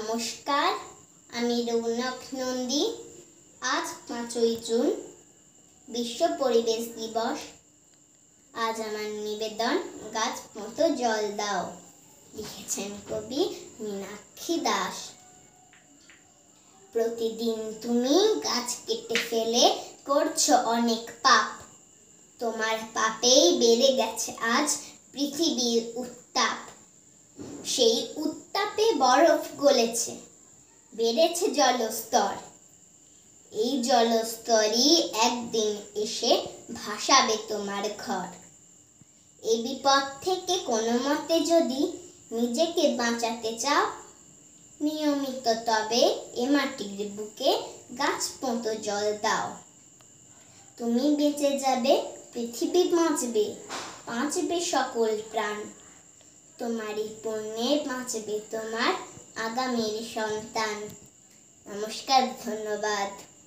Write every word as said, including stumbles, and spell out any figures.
নমস্কার, আমি রৌনক নন্দী। আজ পাঁচই জুন, বিশ্ব পরিবেশ দিবস। আজ আমার নিবেদন, গাছ মতো জল দাও। লিখেছেন কবি মীনাক্ষী দাস। প্রতিদিন তুমি গাছ কেটে ফেলে করছো অনেক পাপ। তোমার পাপেই বেড়ে গেছে আজ পৃথিবীর উত্তাপ। সেই উত্তাপে বরফ গলেছে, বেড়েছে জলস্তর। এই জলস্তরই একদিন এসে ভাসাবে তোমার ঘর। এই বিপদ থেকে কোনো মতে যদি নিজেকে বাঁচাতে চাও, নিয়মিত তবে এ মাটির বুকে গাছ মতো জল দাও। তুমি বেঁচে যাবে, পৃথিবী বাঁচবে, বাঁচবে সকল প্রাণ। তোমারই পুণ্যে বাঁচবে তোমার আগামীর সন্তান। নমস্কার, ধন্যবাদ।